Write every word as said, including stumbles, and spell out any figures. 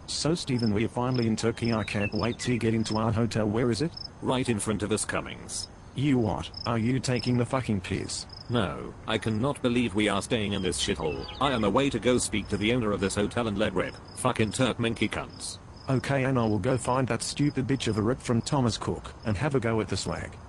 So Steven, we're finally in Turkey. I can't wait to get into our hotel. Where is it? Right in front of us, Cummings. You what? Are you taking the fucking piss? No, I cannot believe we are staying in this shithole. I am away to go speak to the owner of this hotel and let rip. Fucking Turkmenki cunts. Okay, and I will go find that stupid bitch of a rip from Thomas Cook and have a go at the slag.